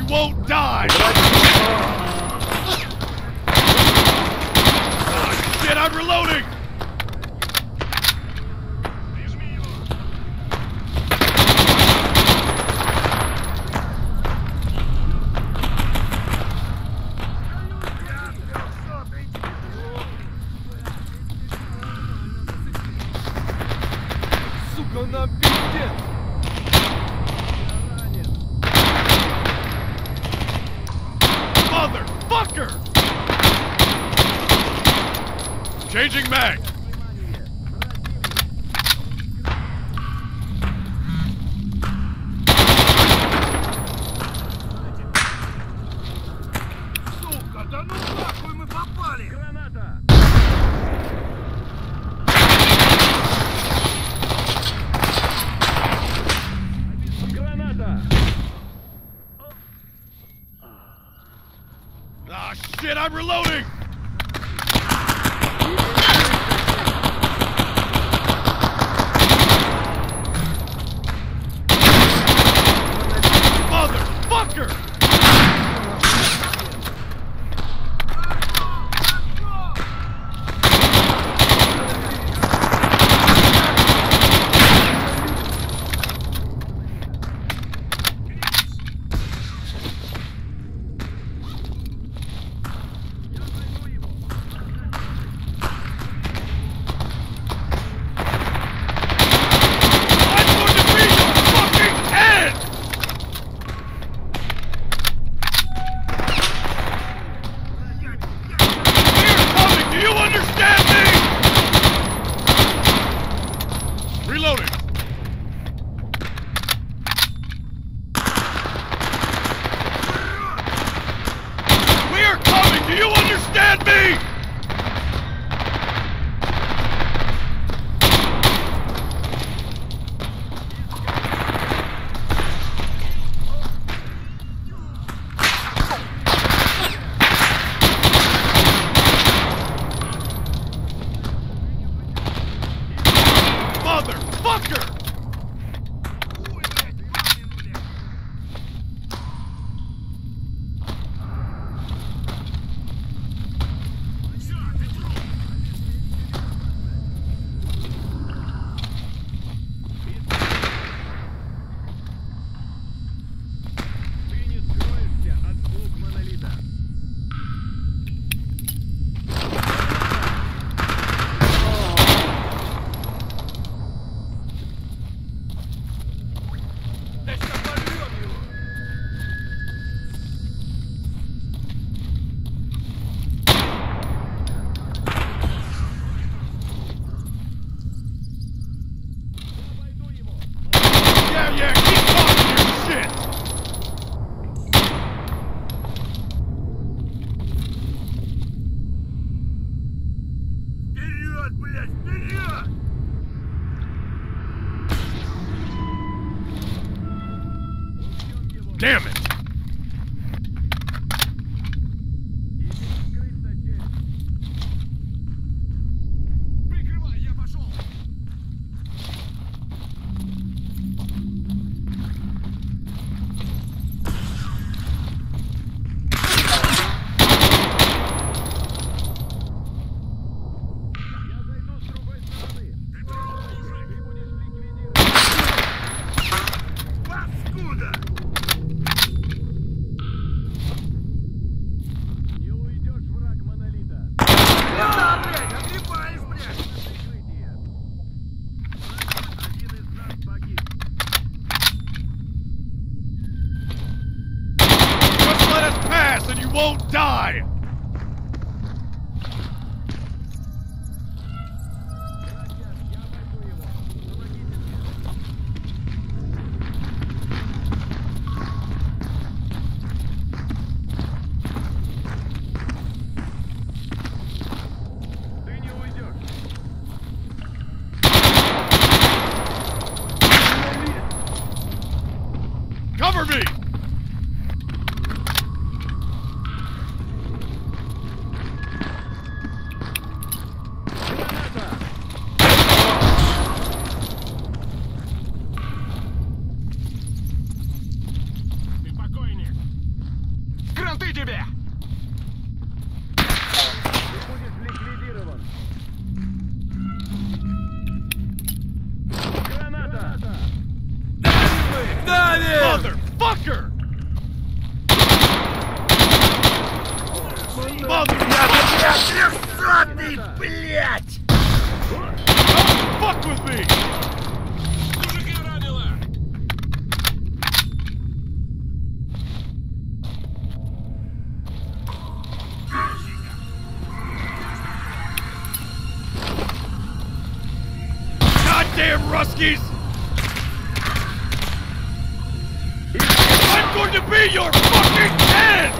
won't die! Oh, shit, I'm reloading! Сука, нам пиздец! Motherfucker! Changing mag! Сука, да ну нахуй мы попали! Граната! Граната! Ah, shit, I'm reloading! Motherfucker! Reloading! We are coming! Do you understand me? Motherfucker! Ты не скроешься от слуг монолита. Да сейчас порвем его! Обойду его! Yeah, keep talking your shit! Вперед, блядь, вперед! Damn it! Прикрывай, я пошел! Я зайду с другой стороны. Ты будешь ликвидирован. Паскуда! Не уйдешь, враг монолита. Да, блядь, отлипаешь, блядь! Прикрытие. Один из нас погиб. Just let us pass and you won't die! Я обойду его. Помогите мне. Ты не уйдешь. Cover me! What? Don't fuck with me! Мужики ранило! Goddamn Ruskies! I'm going to be your fucking head!